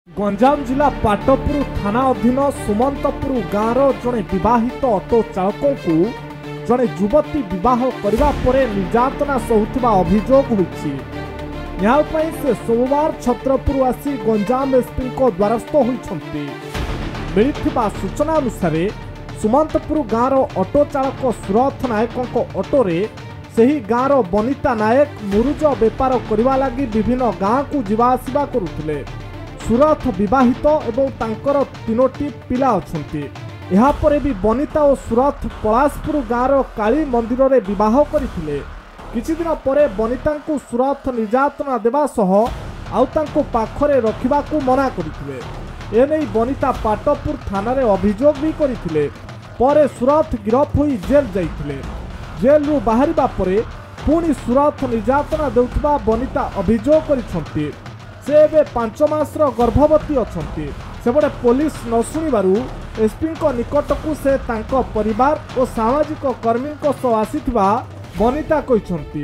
गंजाम जिला पाटपुर थाना अधीन सुमंतपुर गाँवर जड़े विवाहित ऑटो चालकों को जड़े युवती विवाह करने पर निर्यातना सहुथिबा अभियोग होइछि। न्याय से सोमवार छत्रपुर आसी गंजाम एसपी द्वारस्थ होइछन्ति। मिलिथिबा सूचना अनुसार सुमंतपुर गाँवर ऑटो चालक सुरथ नायकों ऑटोरे सही गाँवर बनिता नायक मुरुज बेपार करने लगी विभिन्न गाँव को जीवा आसिबा करुथिले। सुरथ विवाहित एवं तांकर तीनोटी पिला अछंती। यहाँ पर भी बनिता और सुरथ पलाशपुर गाँवर काली मंदिर रे विवाह करथिले। किछि दिन परे बनिता को सुरथ निर्यातना देवा सह आउ तांको पाखरे रखिबाकू मना करथिले। एनै बनिता पाटपुर थाना रे अभियोग भी करथिले। परे सुरथ गिरफ होई जेल जाइथिले। जेल रु बाहरिबा परे पुणी सुरथ निर्यातना देउथिबा बनिता अभियोग करिसंती। से एबे 5 मासर गर्भवती अछंती। सेबडे पुलिस न सुनिबारु एसपी निकट को से तांको परिवार और सामाजिक कर्मी सह आसीथिबा बनिता कहिसंती।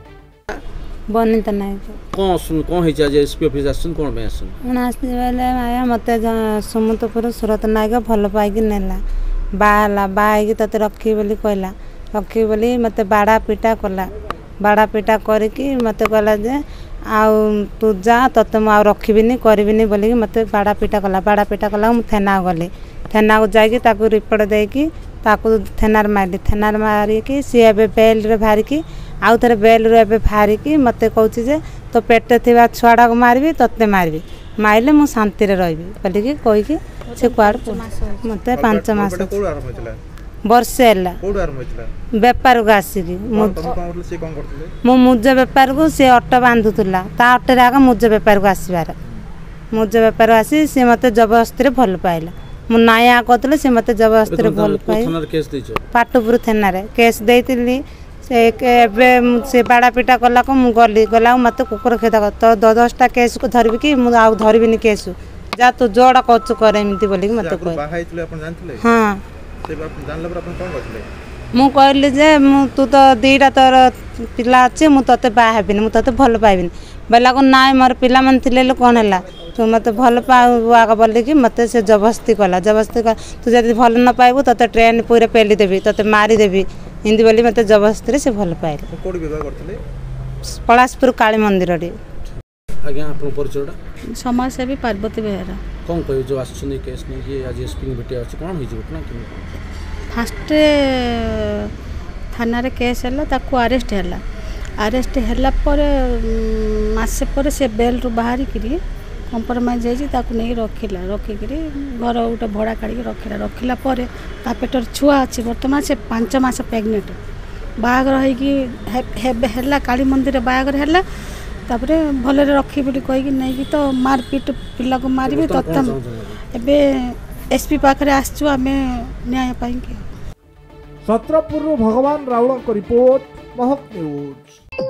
बनिता नायक कौन है जे एसपी ऑफिस आसन कोन में आसन आसी बेले माया मते सुमंतपुर सुरत नायक भल पाइकी नेला बाहा तते रखी बोली कहला रखी बोली मते बाड़ा पिटा कला बाड़ा पिटा करके मते कहला जे आउ तू जा तते मु रखिबिनी करबिनी बोली मते बाड़ा पिटा कला मु थाना गली थाना को जाइकी ताकू रिपोर्ट देकी ताकू थाना मारिकी सी एबे बेल रे भारिकी आउ थरे बेल रे एबे भारिकी मते कहूची जे तो पेट थिबा छुआडा को मारबी तते मारबी माइले मु शांति रे रहबी बोली की कहि की से क्वाड मते 5 मास वर्षे बेपार को आसिकी मो मुज बेपार को सी ऑटो बांधुला ता ऑटो आगे मुज बेपार को आसबार मुज बेपार आसी सी मत जबरदस्ती भल पाइला मु नाया कहते सी मत जबरदस्ती भल पाई पाटपुर थाना केस देती से बाड़ा पिटा कला को मु गली गला मत कुकुर खेदा तो 10टा केस को धरबी कि मु आ धरबिनी केस जा तू जोड़ा कचु करे एमती बोली मत कह हाँ मु कहली जे तू तो 2टा तोर पिला अच्छे मु तते बाहेबिनी मु तते भल पाइबिनी बेला को नाय मोर पिला मन थिले कौन है तू मत भल पाऊ आग बोली कि मत से जबरदस्ती कला तू जब भल न पाइबू तते ट्रेन पूरे पेली देवी तते मारी देवी हिंदी बोली मत जबरदस्ती से भल पाइले पलाशपुर काली मंदिर रे आज्ञा आपन परिचयटा समाजसेवी पार्वती बेहरा कौन कह जो आसुनी केस नहीं कि आज एसपी भेटे अछि कोन होई घटना कि फास्ट थाना रे केस हला ताकू अरेस्ट हला पर मासे पर से बेल रु बाहरी करी कंप्रोमाइज होई ताकू नहीं रखिकी घर गोटे भड़ा काढ़ी रखिला पर ता पेटर छुआ अच्छी बर्तमान से 5 मास प्रेग्नेंट बाहागर है काली मंदिर बाहागर है तापरे भल रखी बोली कहीकि नहीं तो मारपीट पिला को मारि तत्म एबे एसपी पाखरे आसचु आमे न्याय पाई। छत्रपुर भगवान राउल रिपोर्ट महक न्यूज।